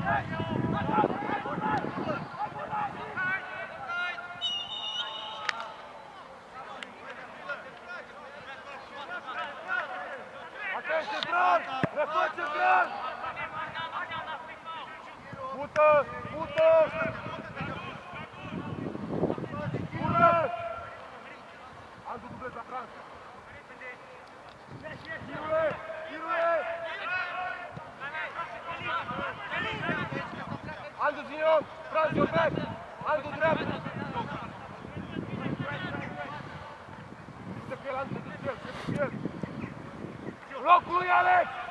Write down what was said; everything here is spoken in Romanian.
Atenție, Bran! Reface, Bran! Mută! Mută! Bună! Andu, dublezi la Franța! Chirule! Chirule! Andu, Zinion! Franz, your back! Andu, dreapta! Să fie la Andu, să fie el! Locul lui Alex!